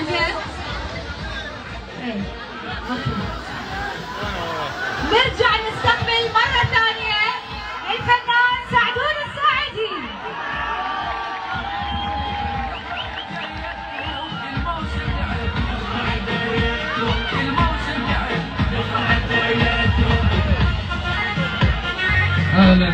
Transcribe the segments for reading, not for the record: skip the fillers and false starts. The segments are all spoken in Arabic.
جاهزة؟ ايه نرجع نستقبل مرة ثانية الفنان سعدون الساعدي. اهلا.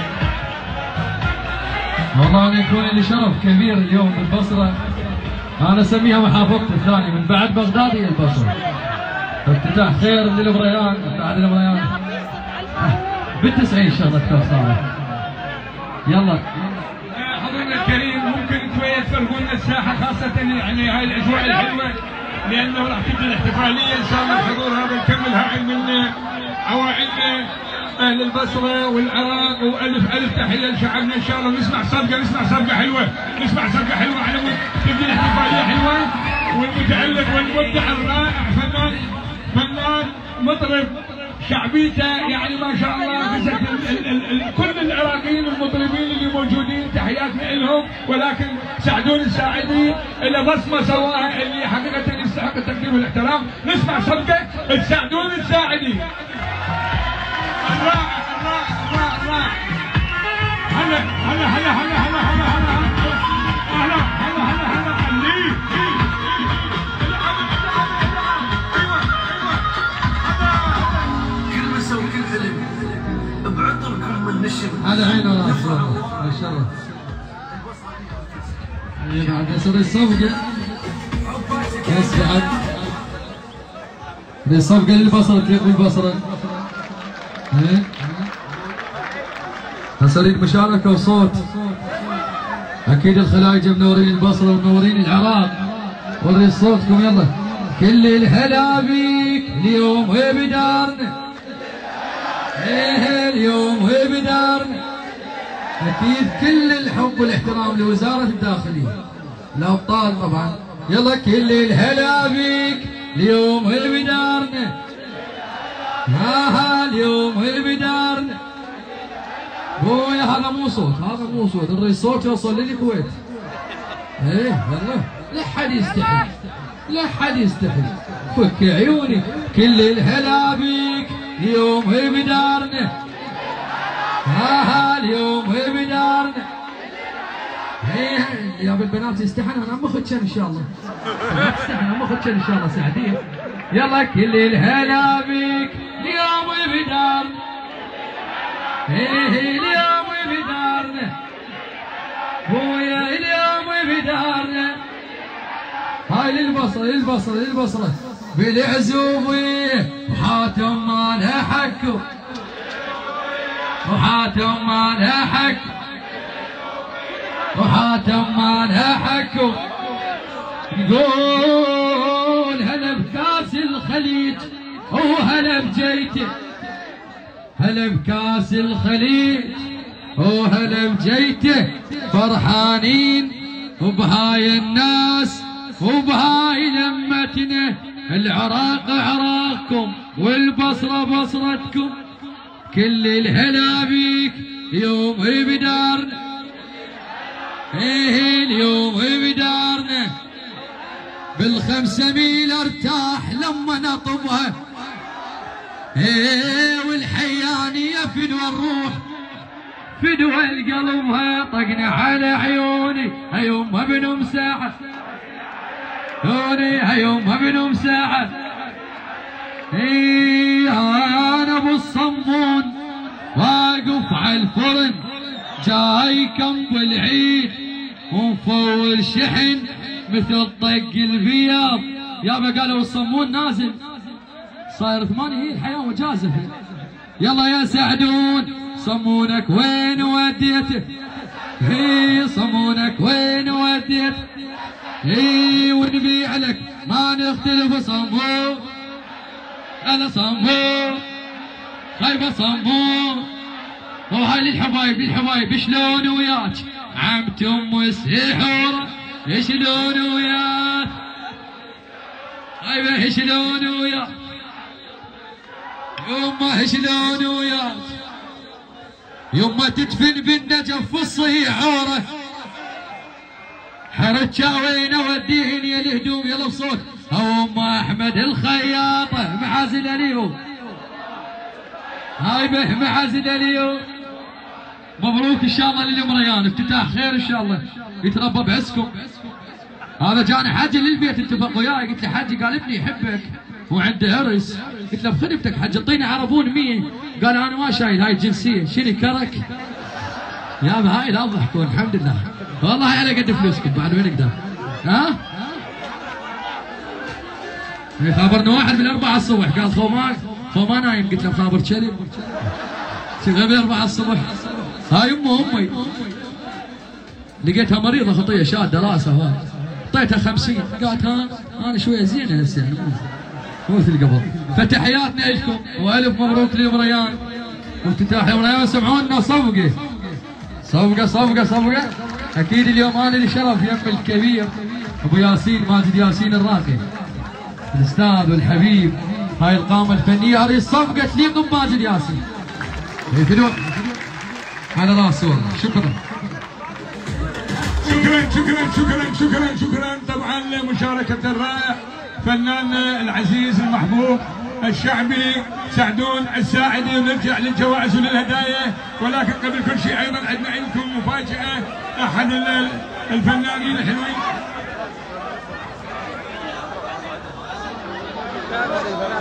والله انا يكون لي شرف كبير اليوم بالبصره. انا اسميها محافظتي الثانيه من بعد بغداد هي البصره. افتتاح خير للبريان بعد البريان. بالتسعين ان شاء الله دكتور صالح. يلا حضرنا الكريم ممكن شويه تفرقوا لنا الساحه خاصه يعني هاي الاجواء الحلوه لانه راح تبدا الاحتفاليه ان شاء الله الحضور هذا نكمل هاي من عوائلنا اهل البصره والعراق والف الف تحيه لشعبنا ان شاء الله. نسمع صفقه حلوه على مود تبدا الاحتفاليه حلوه والمتالق والمبدع الرائع فنان مطرب شعبيته يعني ما شاء الله كل العراقيين المطربين اللي موجودين تحياتنا لهم، ولكن سعدون الساعدي له بصمه سواها اللي حقيقه يستحق التقدير والاحترام. نسمع صفقه سعدون الساعدي. الرائع على عين وراس ما شاء الله. بعد يصير الصفقه بس بعد الصفقه للبصره تليق بالبصره. تصير مشاركه وصوت. اكيد الخلايجه منورين البصره ومنورين العراق. وري صوتكم يلا. كل الهلا بيك اليوم بدارنا. ايه اليوم بدارنا. اكيد كل الحب والاحترام لوزاره الداخليه الابطال طبعا. يلا كل الهلا بيك اليوم بدارنا. اليوم بدارنا. بويا هذا مو صوت الرئيس صوت يوصل للكويت. ايه يلا لا حد يستحي فك عيوني. كل الهلا بيك اليوم بدارنا. اليوم بدارنا. يا بالبنات يستحن انا عم اخذ ان شاء الله. عم اخذ ان شاء الله سعديه. يلا كل الهلا بيك اليوم بدارنا. اليوم بدارنا. بويا اليوم بدارنا. هاي للبصره بالعزوبيه وحاتم ما لها حكوا. نقول هلا بكاس الخليج وهلا بجيته. بكاس الخليج وهلا بجيته. فرحانين وبهاي الناس وبهاي لمتنا. العراق عراقكم والبصره بصرتكم. كل الهلا بيك اليوم بدارنا. اليوم بدارنا. بالخمسة ميل ارتاح لما نطبها. والحيانية فدوى الروح فدوى القلبها. طقنا على عيوني يوم بنم ساعة. يوم بنم ساعة. انا ابو الصمون واقف على الفرن جاي كم بالعيد ومفول شحن مثل طق البياض. يابا قالوا الصمون نازل صاير 8 هي الحياه مجازفه. يلا يا سعدون صمونك وين وديته؟ صمونك وين وديته؟ ونبيع لك ما نختلف صمون. انا صمون خايبه صمون. وهاي للحبايب شلون وياك عمت ام السحوره؟ شلون وياك خايبه؟ شلون وياك يما؟ شلون وياك يما؟ تدفن بالنجف في الصيحوره. حرتشاوين وديهني الهدوم يلا بصوت ام احمد الخياطه معازل اليو هاي به معازل اليو. مبروك ان شاء الله للمريان افتتاح خير ان شاء الله يتربى بعزكم. هذا جاني حاجه للبيت اتفق وياي قلت له حاجي قال ابني يحبك وعنده عرس قلت له بخدمتك حاج اعطيني عربون مين قال انا ما شايل هاي الجنسيه شنو كرك يابا هاي لا تضحكون الحمد لله والله على قد فلوسكم بعد وين اقدر ها؟ خابرنا واحد من 4 الصبح قال خوما نايم قلت له خابر كلب غبي 4 الصبح. هاي امي لقيتها مريضه خطيه شاده راسها اعطيتها 50 قالت ها انا شويه زينه هسه مو مثل قبل. فتحياتنا لكم والف مبروك للمريان وافتتاح المريان. سمعونا صفقه صفقه صفقه صفقه اكيد اليوم انا لي شرف يم الكبير ابو ياسين ماجد ياسين الراقي الاستاذ والحبيب. هاي القامه الفنيه هذه الصفقه تليق بماجد ياسين يفيدون على راسه والله. شكرا شكرا شكرا شكرا شكرا شكرا طبعا لمشاركه الرائع فنان العزيز المحبوب الشعبي سعدون الساعدي. ونرجع للجوائز وللهدايا ولكن قبل كل شيء ايضا عندنا عندكم مفاجاه احد الفنانين الحلوين